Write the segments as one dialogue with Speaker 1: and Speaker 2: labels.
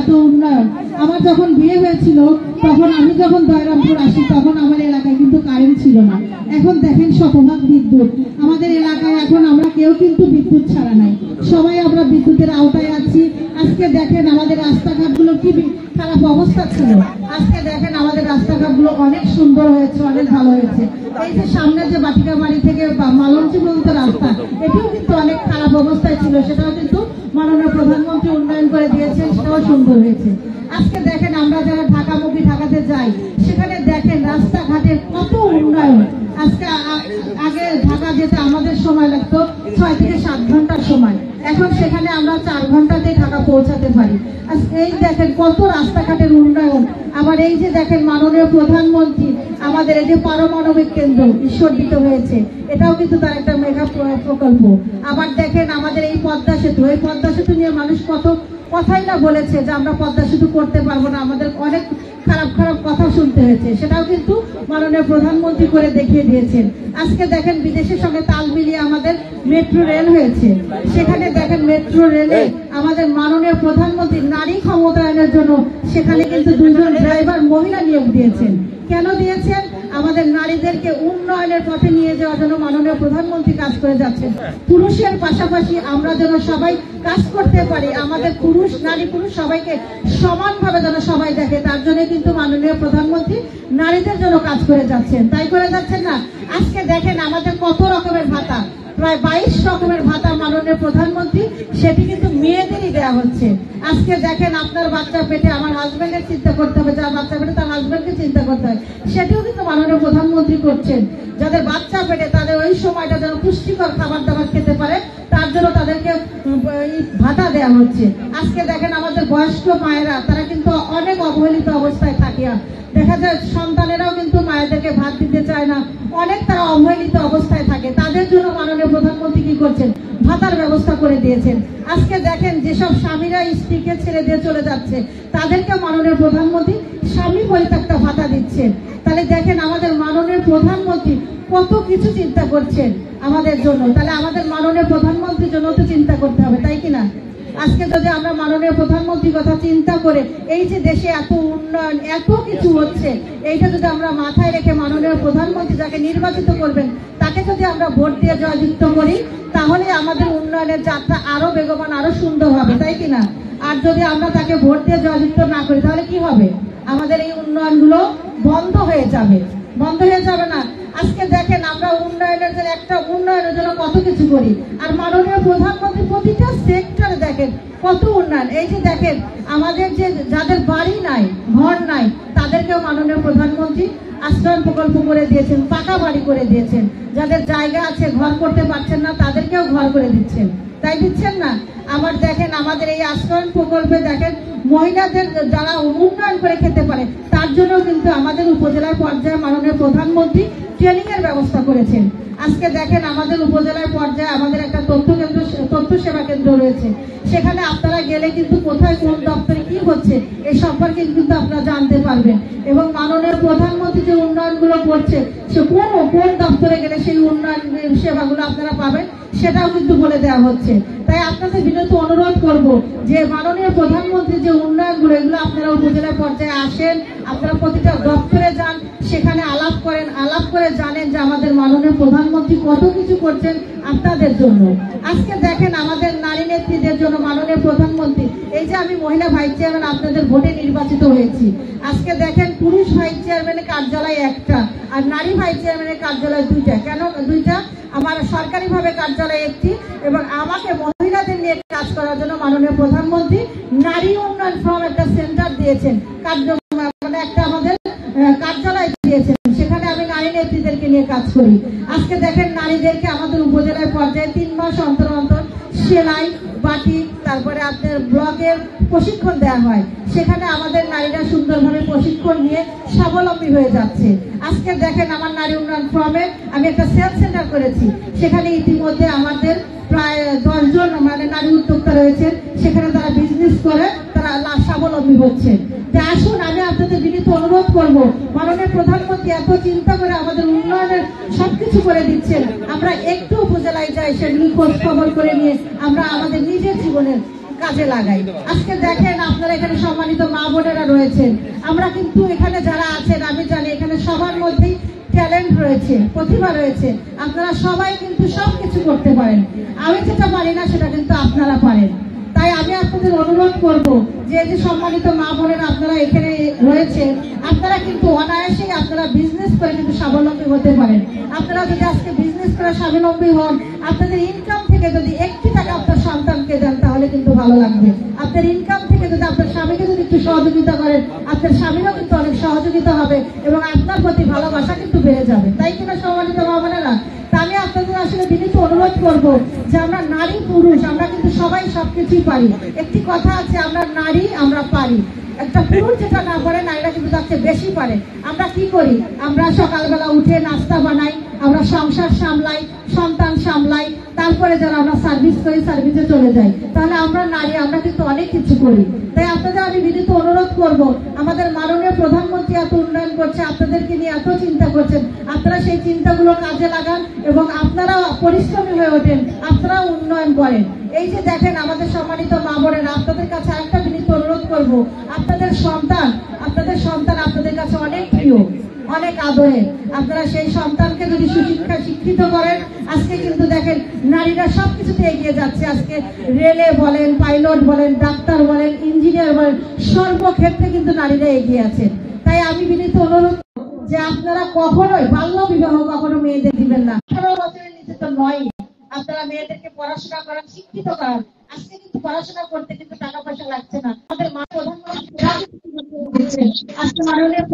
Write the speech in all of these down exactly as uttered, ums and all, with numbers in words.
Speaker 1: এত উন্নয়ন। আমার যখন বিয়ে হয়েছিল তখন আমি যখন দয়রামপুর আসি তখন আমার এলাকায় কিন্তু কারেন্ট ছিল না। এখন দেখেন শতভাগ বিদ্যুৎ আমাদের এলাকায়। এখন আমরা কেউ কিন্তু বিদ্যুৎ ছাড়া নাই, সবাই আমরা বিদ্যুতের আওতায় আছি। আজকে দেখেন আমাদের রাস্তাঘাটগুলো কি খারাপ অবস্থা ছিল, আজকে দেখেন আমাদের রাস্তাঘাটগুলো অনেক সুন্দর হয়েছে, অনেক ভালো হয়েছে। এই যে সামনে যে বাটিকা বাড়ি থেকে মালঞ্চি পর্যন্ত রাস্তা, এটিও কিন্তু অনেক খারাপ অবস্থায় ছিল, সেটাও কিন্তু মাননীয় প্রধানমন্ত্রী উন্নয়ন করে দিয়েছেন, সেটাও সুন্দর হয়েছে। আজকে দেখেন আমরা যারা ঢাকামুখী ঢাকাতে যাই সেখানে দেখেন রাস্তাঘাটের কত উন্নয়ন। আজকে আগে ঢাকা যেতে আমাদের সময় লাগতো ছয় থেকে সাত ঘন্টার সময়, এখন সেখানে আমরা চার ঘন্টাতে ঢাকা পৌঁছাতে পারি। এই দেখেন কত রাস্তাঘাটের উন্নয়ন। আবার এই যে দেখেন মাননীয় প্রধানমন্ত্রী আমাদের এই যে পারমাণবিক কেন্দ্র ঈশ্বরদীতে হয়েছে, এটাও কিন্তু তার একটা মেগা প্রকল্প। আবার দেখেন আমাদের এই পদ্মা সেতু, এই পদ্মা সেতু নিয়ে মানুষ কত কথাই না বলেছে যে আমরা পদ্মা সেতু করতে পারবো না, আমাদের অনেক খারাপ খারাপ কথা শুনতে হয়েছে, সেটাও কিন্তু মাননীয় প্রধানমন্ত্রী করে দেখিয়ে দিয়েছেন। আজকে দেখেন বিদেশের সঙ্গে তাল মিলিয়ে আমাদের মেট্রো রেল হয়েছে, সেখানে দেখেন মেট্রো রেলে আমাদের মাননীয় প্রধানমন্ত্রী নারী ক্ষমতায়নের জন্য সেখানে কিন্তু দুজন ড্রাইভার মহিলা নিয়োগ দিয়েছেন। কেন দিয়েছেন? আমাদের নারীদেরকে উন্নয়নের পথে নিয়ে যাওয়ার জন্য মাননীয় প্রধানমন্ত্রী কাজ করে যাচ্ছেন। পুরুষের পাশাপাশি আমরা যেন সবাই কাজ করতে পারি, আমাদের পুরুষ নারী পুরুষ সবাইকে সমানভাবে যেন সবাই দেখে, তার জন্য কিন্তু মাননীয় প্রধানমন্ত্রী নারীদের জন্য কাজ করে যাচ্ছেন। তাই করে যাচ্ছেন না? আজকে দেখেন আমাদের কত রকমের ভাতা, প্রায় বাইশ রকমের ভাতা মাননীয় প্রধানমন্ত্রী, সেটি কিন্তু মেয়েদেরই দেওয়া হচ্ছে। আজকে দেখেন আপনার বাচ্চা পেটে, আমার হাজবেন্ডের চিন্তা করতে হবে, যার বাচ্চা পেটে তার হাজবেন্ডকে চিন্তা করতে হয়, সেটিও কিন্তু মাননীয় প্রধানমন্ত্রী করছেন। যাদের বাচ্চা পেটে তাদের ওই সময়টা যেন পুষ্টিকর খাবার দাবার খেতে পারে, তার জন্য তাদেরকে ভাতা দেওয়া হচ্ছে। আজকে দেখেন আমাদের বয়স্ক মায়েরা তারা কিন্তু অনেক অবহেলিত অবস্থায় থাকে, দেখা যায় সন্তানেরাও কিন্তু মায়েদেরকে ভাত দিতে চায় না, অনেক তারা অবহেলিত অবস্থায় থাকে, তাদের জন্য মাননীয় প্রধানমন্ত্রী কি করছেন? ভাতার ব্যবস্থা করে দিয়েছেন। আজকে দেখেন যেসব স্বামীরা স্ত্রীকে ছেড়ে দিয়ে চলে যাচ্ছে তাদেরকে মাননীয় প্রধানমন্ত্রী স্বামী পরিত্যক্তা ভাতা দিচ্ছেন। তাহলে দেখেন আমাদের মাননীয় প্রধানমন্ত্রী কত কিছু চিন্তা করছেন আমাদের জন্য, তাহলে আমাদের মাননীয় প্রধানমন্ত্রীর জন্য তো চিন্তা করতে হবে, তাই কিনা? আজকে যদি আমরা মাননীয় প্রধানমন্ত্রীর কথা চিন্তা করে এই যে দেশে এত উন্নয়ন এত কিছু হচ্ছে, এইটা যদি আমরা মাথায় রেখে মাননীয় প্রধানমন্ত্রী যাকে নির্বাচিত করবেন তাকে যদি আমরা ভোট দিয়ে জয়যুক্ত করি, তাহলে আমাদের উন্নয়নের যাত্রা আরো বেগবান আরো সুন্দর হবে, তাই কিনা? আর যদি আমরা তাকে ভোট দিয়ে জয়যুক্ত না করি তাহলে কি হবে? আমাদের এই উন্নয়নগুলো বন্ধ হয়ে যাবে, বন্ধ হয়ে যাবে না। আজকে দেখেন আমরা উন্নয়নের জন্য একটা উন্নয়নের জন্য কত কিছু করি, আর মাননীয় প্রধানমন্ত্রী প্রতিটা সেক্টরে দেখেন কত উন্নয়ন। এই যে দেখেন আমাদের যে যাদের বাড়ি নাই, ঘর নাই, তাদেরকেও মাননীয় প্রধানমন্ত্রী আশ্রয় প্রকল্প করে দিয়েছেন, পাকা বাড়ি করে দিয়েছেন। যাদের জায়গা আছে ঘর করতে পারছেন না তাদেরকেও ঘর করে দিচ্ছেন, তাই দিচ্ছেন না? আবার দেখেন আমাদের এই আশ্রয় প্রকল্পে দেখেন মহিলাদের যারা উন্নয়ন করে খেতে পারে তার জন্য কিন্তু আমাদের উপজেলার পর্যায়ে মাননীয় প্রধানমন্ত্রী ট্রেনিং এর ব্যবস্থা করেছেন। আজকে দেখেন আমাদের উপজেলার পর্যায়ে আমাদের একটা তথ্য কেন্দ্র, তথ্য সেবা কেন্দ্র রয়েছে, সেখানে আপনারা গেলে কিন্তু কোথায় কোন দপ্তরে কি হচ্ছে এই সম্পর্কে কিন্তু আপনারা জানতে পারবেন, এবং মাননীয় প্রধানমন্ত্রী যে উন্নয়নগুলো করছে সে কোন কোন দপ্তরে গেলে সেই উন্নয়ন সেবাগুলো আপনারা পাবেন সেটাও কিন্তু বলে দেওয়া হচ্ছে। তাই আপনাদের বিনীত অনুরোধ করব যে মাননীয় প্রধানমন্ত্রী যে উন্নয়নগুলো এগুলো আপনারা উপজেলা পর্যায়ে আসেন, আপনারা প্রতিটা দপ্তরে যান, সেখানে আলাপ করেন, আলাপ করে জানেন যে আমাদের মাননীয় প্রধানমন্ত্রী কত কিছু করছেন আপনাদের জন্য। আজকে দেখেন আমাদের নারী নেত্রীদের জন্য মাননীয় প্রধানমন্ত্রী, এই যে আমি মহিলা ভাইস চেয়ারম্যান আপনাদের ভোটে নির্বাচিত হয়েছি, আজকে দেখেন পুরুষ ভাইস চেয়ারম্যানের কার্যালয় একটা আর নারী ভাইস চেয়ারম্যানের কার্যালয় দুইটা। কেন দুইটা? আমার সরকারিভাবে কার্যালয় একটি, এবং আমাকে মহিলাদের নিয়ে কাজ করার জন্য মাননীয় প্রধানমন্ত্রী নারী উন্নয়ন ফ্রম একটা সেন্টার দিয়েছেন, কার্য মানে একটা আমাদের কার্যালয় দিয়েছেন, সেখানে আমি নারী নেত্রীদেরকে নিয়ে কাজ করি। আজকে দেখেন নারীদেরকে আমাদের উপজেলার পর্যায়ে তিন মাস অন্তর অন্তর সেলাই, বাটিক, তারপরে আপনার ব্লকের প্রশিক্ষণ দেওয়া হয়, সেখানে আমাদের নারীরা সুন্দরভাবে প্রশিক্ষণ নিয়ে স্বাবলম্বী হয়ে যাচ্ছে। আজকে দেখেন আমার নারী উন্নয়ন ফর্মে আমি একটা সেলস সেন্টার করেছি, সেখানে ইতিমধ্যে আমাদের প্রায় দশ জন মানে নারী উদ্যোক্তা রয়েছে, সেখানে তারা বিজনেস করে তারা স্বাবলম্বী হচ্ছে। আসুন আমি আপনাদের বিনীত অনুরোধ করব, মাননীয় প্রধানমন্ত্রী এত চিন্তা করে আমাদের উন্নয়নের সবকিছু করে দিচ্ছেন, আমরা একটু উপজেলায় যাই, সেগুলি খোঁজ খবর করে নিয়ে আমরা আমাদের নিজের জীবনের কাজে লাগাই। আজকে দেখেন আপনারা এখানে সম্মানিত মা বোনেরা রয়েছেন, আমরা কিন্তু এখানে যারা আছেন আমি জানি এখানে সবার মধ্যেই ট্যালেন্ট রয়েছে, প্রতিভা রয়েছে, আপনারা সবাই কিন্তু সবকিছু করতে পারেন। আমি যেটা পারি না সেটা কিন্তু আপনারা পারেন। তাই আমি আপনাদের অনুরোধ করব যে যে সম্মানিত মা বোনেরা আপনারা এখানে রয়েছে, আপনারা কিন্তু অনায়াসেই আপনারা বিজনেস করে কিন্তু স্বাবলম্বী হতে পারেন। আপনারা যদি আজকে বিজনেস করে স্বাবলম্বী হন, আপনাদের ইনকাম থেকে যদি একটি টাকা আপনার সন্তানকে দেন তাহলে কিন্তু ভালো লাগবে। আপনার ইনকাম থেকে যদি আপনার স্বামীকে যদি একটু সহযোগিতা করেন, আপনার স্বামীরও কিন্তু অনেক সহযোগিতা হবে এবং আপনার প্রতি ভালোবাসা কিন্তু বেড়ে যাবে। তাই কিনা সম্মানিত মা বোনেরা? আমি আপনাদের আসলে বিনীত অনুরোধ করব যে আমরা নারী পুরুষ আমরা কিন্তু সবাই সবকিছুই পারি। একটি কথা আছে, আমরা নারী আমরা পারি। একটা পুরুষ যেটা না পারে নারীরা কিন্তু তার চেয়ে বেশি পারে। আমরা কি করি? আমরা সকালবেলা উঠে নাস্তা বানাই, আমরা সংসার সামলাই, সন্তান সামলাই, তারপরে যারা আমরা সার্ভিস করি সার্ভিসে চলে যাই। তাহলে আমরা নারী আমরা কিন্তু অনেক কিছু করি। তাই আপনাদের আমি বিনীত অনুরোধ করব, আমাদের মাননীয় প্রধানমন্ত্রী এত উন্নয়ন করছে, আপনাদেরকে নিয়ে এত চিন্তা করছেন, আপনারা সেই চিন্তাগুলো কাজে লাগান এবং আপনারা পরিশ্রমী হয়ে ওঠেন, আপনারা উন্নয়ন করেন। এই যে দেখেন আমাদের সম্মানিত মা বোনেরা, আপনাদের কাছে আরেকটা বিনীত অনুরোধ করব, আপনাদের সন্তান আপনাদের সন্তান আপনাদের কাছে অনেক প্রিয়, অনেক আদরে। আপনারা সেই সন্তানকে যদি সুশিক্ষা শিক্ষিত করেন, আজকে কিন্তু দেখেন নারীরা সবকিছুতে এগিয়ে যাচ্ছে। আজকে রেলে বলেন, পাইলট বলেন, ডাক্তার বলেন, ইঞ্জিনিয়ার বলেন, সর্বক্ষেত্রে কিন্তু নারীরা এগিয়ে আছে। তাই আমি বিনীত অনুরোধ যে আপনারা কখনোই বাল্য বিবাহ কখনো মেয়েদের দিবেন না। আঠারো বছরের নিচে তো নয়। আপনারা মেয়েদেরকে পড়াশোনা করান, শিক্ষিত করান। আজকে কিন্তু পড়াশোনা করতে কিন্তু টাকা পয়সা লাগছে না। আমাদের মা প্রধানমন্ত্রী আজকে মাননীয়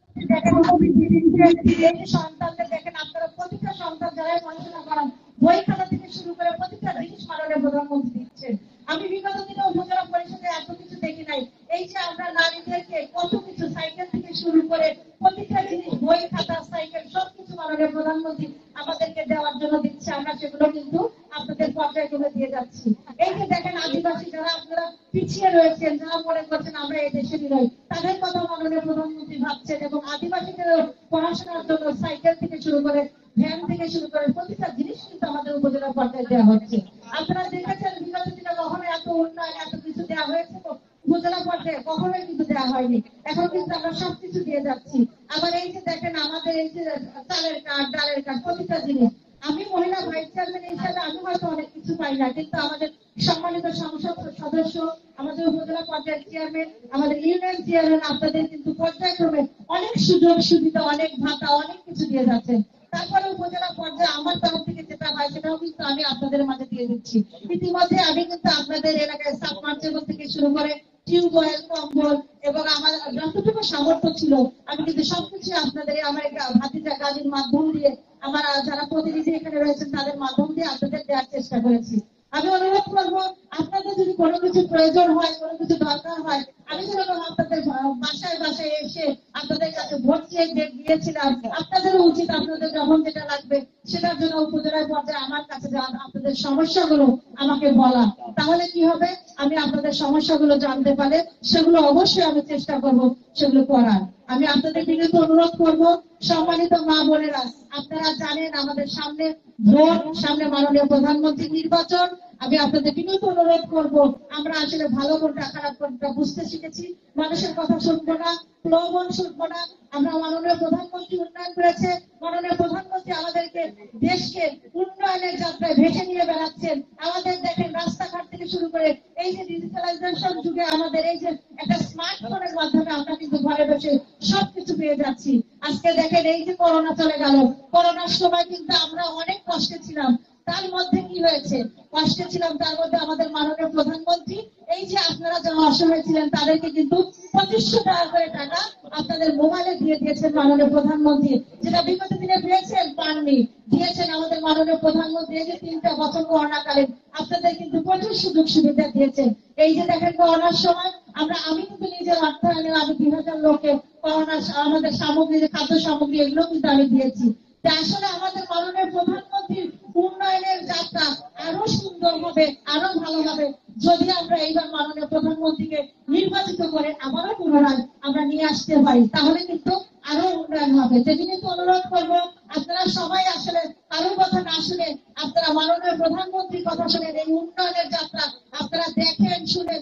Speaker 1: সন্তানদের দেখেন, আপনারা প্রতিটা সন্তান যারাই পড়াশোনা করান, বই খাতা থেকে শুরু করে প্রতিটা জিনিস মাননীয় প্রধানমন্ত্রী দিচ্ছেন। আমি বিগত দিনে উপজেলা পরিষদে এত কিছু দেখি নাই। এই যে আমরা নারীদেরকে কত কিছু সাইকেল থেকে শুরু করে প্রতিটা জিনিস, বই খাতা সাইকেল সবকিছু মাননীয় প্রধানমন্ত্রী আমাদেরকে দেওয়ার জন্য দিচ্ছে, আমরা সেগুলো কিন্তু আপনাদের পর্যায়ক্রমে দিয়ে যাচ্ছি। এই যে দেখেন আদিবাসী যারা আপনারা পিছিয়ে রয়েছেন, যারা মনে করছেন আমরা এই দেশেরই নই, তাদের কথা মাননীয় প্রধানমন্ত্রী ভাবছেন এবং আদিবাসীদের পড়াশোনার জন্য সাইকেল থেকে শুরু করে ভ্যান থেকে শুরু করে প্রতিটা জিনিস কিন্তু আমাদের উপজেলা পর্যায়ে দেওয়া হচ্ছে। আপনারা দেখেছেন বিগত দিনে কখনো এত উন্নয়ন এত কিছু দেওয়া হয়েছে তো উপজেলা পর্যায়ে কখনোই কিন্তু দেওয়া হয়নি। এখন কিন্তু আমরা সবকিছু দিয়ে যাচ্ছি। আবার এই যে দেখেন আমাদের এই যে চালের কার্ড, ডালের কার্ড, প্রতিটা জিনিস, আমি মহিলা ভাইস চেয়ারম্যান হিসাবে আমি হয়তো অনেক কিছু পাই না, কিন্তু আমাদের সম্মানিত সংসদ সদস্য, আমাদের উপজেলা পর্যায়ের চেয়ারম্যান, আমাদের ইউনিয়ন চেয়ারম্যান আপনাদের কিন্তু পর্যায়ক্রমে অনেক সুযোগ সুবিধা, অনেক ভাতা, অনেক কিছু দিয়ে যাচ্ছেন। তারপরে উপজেলা পর্যায়ে আমার তরফ থেকে যেটা হয় সেটাও কিন্তু আমি আপনাদের মাঝে দিয়ে দিচ্ছি। ইতিমধ্যে আমি কিন্তু আপনাদের এলাকায় সাবমার্সিবল থেকে শুরু করে টিউবওয়েল, কম্বল এবং আমার যতটুকু সামর্থ্য ছিল আমি কিন্তু সবকিছু আপনাদের আমার ভাতিজা গাড়ির মাধ্যম দিয়ে, আমার যারা প্রতিনিধি এখানে রয়েছেন তাদের মাধ্যম দিয়ে আপনাদের দেওয়ার চেষ্টা করেছি। আমি অনুরোধ করবো আপনাদের যদি কোনো কিছু প্রয়োজন হয়, কোনো কিছু দরকার হয়, আমি যেরকম আপনাদের বাসায় বাসায় এসে আপনাদের কাছে ভোট চেয়ে গিয়েছিলাম, আপনাদেরও উচিত আপনাদের যখন যেটা লাগবে সেটার জন্য উপজেলার পর্যায়ে আমার কাছে আপনাদের সমস্যাগুলো আমাকে বলা। তাহলে কি হবে, আমি আপনাদের সমস্যাগুলো জানতে পারলে সেগুলো অবশ্যই আমি চেষ্টা করব সেগুলো করার। আমি আপনাদের বিনীত অনুরোধ করব, সম্মানিত মা বোনেরা, আপনারা জানেন আমাদের সামনে ভোট, সামনে মাননীয় প্রধানমন্ত্রী নির্বাচন। আমি আপনাদের বিনীত অনুরোধ করব, আমরা আসলে ভালো কোনটা খারাপ কোনটা বুঝতে শিখেছি। মানুষের কথা শুনবো না, প্রলোভন শুনবো না। আমরা মাননীয় প্রধানমন্ত্রী উন্নয়ন করেছে, মাননীয় প্রধানমন্ত্রী আমাদেরকে দেশকে উন্নয়নের যাত্রায় ভেসে নিয়ে বেড়াচ্ছেন। আমাদের দেখেন রাস্তাঘাট থেকে শুরু করে এই যে ডিজিটালাইজেশন যুগে আমাদের এই যে একটা স্মার্টফোনের মাধ্যমে আমরা কিন্তু ঘরে বসে সবকিছু পেয়ে যাচ্ছি। আজকে দেখেন এই যে করোনা চলে গেল, করোনার সময় কিন্তু আমরা অনেক কষ্টে ছিলাম। তার মধ্যে কি হয়েছে, কষ্টে ছিলাম, তার মধ্যে আমাদের মাননীয় প্রধানমন্ত্রী এই যে আপনারা যারা অসহায় ছিলেন তাদেরকে কিন্তু পঁচিশশো টাকা করে টাকা আপনাদের মোবাইলে দিয়ে দিয়েছেন মাননীয় প্রধানমন্ত্রী, যেটা বিগত দিনে পেয়েছেন পাননি, দিয়েছেন আমাদের মাননীয় প্রধানমন্ত্রী। এই যে তিনটা বছর করোনাকালীন আপনাদের কিন্তু প্রচুর সুযোগ সুবিধা দিয়েছেন। এই যে দেখেন করোনার সময় আমরা আমি কিন্তু নিজের অর্থায়নে আমি দুই হাজার লোকে করোনার আমাদের সামগ্রী, যে খাদ্য সামগ্রী এগুলো কিন্তু আমি দিয়েছি। আসলে আমাদের মাননীয় প্রধানমন্ত্রীর উন্নয়নের যাত্রা আরো সুন্দর হবে, আরো ভালো হবে যদি আমরা এইবার মাননীয় প্রধানমন্ত্রীকে নির্বাচিত করে আবারও পুনরায় আমরা নিয়ে আসতে পারি, তাহলে কিন্তু আরো উন্নয়ন হবে। যেদিনই তো অনুরোধ করবো আপনারা সবাই আসলে কারোর কথা না শুনে আপনারা মাননীয় প্রধানমন্ত্রীর কথা শুনেন, এই উন্নয়নের যাত্রা আপনারা দেখেন, শুনে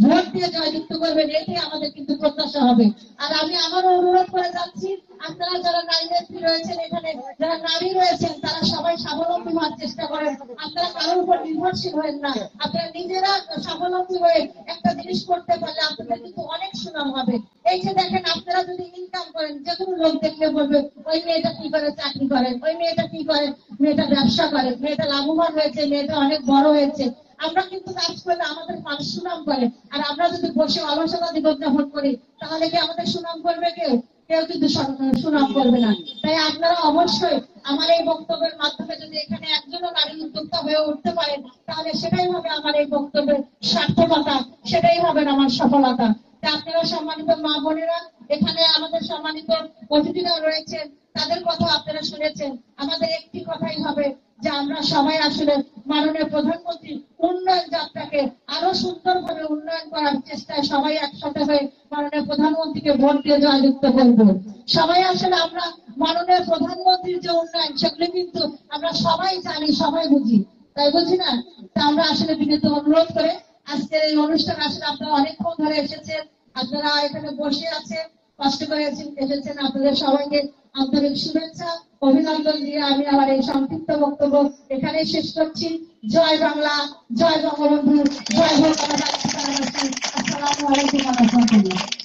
Speaker 2: ভোট দিয়ে জয়যুক্ত করবেন, এটাই আমাদের কিন্তু প্রত্যাশা হবে। আর আমি আমারও অনুরোধ করে যাচ্ছি, আপনারা যারা নারী নেত্রী রয়েছেন, এখানে যারা নারী রয়েছেন, তারা সবাই স্বাবলম্বী হওয়ার চেষ্টা করেন। আপনারা কারোর উপর নির্ভরশীল হবেন না, আপনারা নিজেরা স্বাবলম্বী হয়ে একটা জিনিস করতে পারলে আপনাদের কিন্তু অনেক সুনাম হবে। এই যে দেখেন, আপনারা যদি ইনকাম করেন, যে কোনো লোক দেখলে বলবে ওই মেয়েটা কি করে চাকরি করেন, ওই মেয়েটা কি করে, মেয়েটা ব্যবসা করে, মেয়েটা লাভবান হয়েছে, মেয়েটা অনেক বড় হয়েছে। আমরা কিন্তু কাজ করলে আমাদের মানুষ সুনাম করে। আর আমরা যদি বসে অলসতা জীবনযাপন করি, তাহলে কি আমাদের সুনাম করবে কেউ? কেউ কিন্তু সুনাম করবে না। তাই আপনারা অবশ্যই আমার এই বক্তব্যের মাধ্যমে যদি এখানে একজনও নারী উদ্যোক্তা হয়ে উঠতে পারেন, তাহলে সেটাই হবে আমার এই বক্তব্যের সার্থকতা, সেটাই হবে আমার সফলতা। তা আপনারা সম্মানিত মা বোনেরা, এখানে আমাদের সম্মানিত অতিথিরা রয়েছেন, তাদের কথা আপনারা শুনেছেন। আমাদের একটি কথাই হবে যে আমরা সবাই আসলে মাননীয় প্রধানমন্ত্রী উন্নয়ন যাত্রাকে আরো সুন্দরভাবে উন্নয়ন করার চেষ্টায় সবাই একসাথে হয়ে মাননীয় প্রধানমন্ত্রীকে ভোট দিয়ে জয়যুক্ত করবো। সবাই আসলে আমরা মাননীয় প্রধানমন্ত্রীর যে উন্নয়ন, সেগুলো কিন্তু আমরা সবাই জানি, সবাই বুঝি, তাই বুঝি না? তা আমরা আসলে বিনীত অনুরোধ করে আজকের এই অনুষ্ঠান, আসলে আপনারা অনেকক্ষণ ধরে এসেছেন, আপনারা এখানে বসে আছেন, কষ্ট করে এসেছেন, আপনাদের সবাইকে আন্তরিক শুভেচ্ছা অভিনন্দন দিয়ে আমি আমার এই সংক্ষিপ্ত বক্তব্য এখানেই শেষ করছি। জয় বাংলা, জয় বঙ্গবন্ধু, জয় হোক আমাদের। আসসালামু আলাইকুম ওয়া রাহমাতুল্লাহ।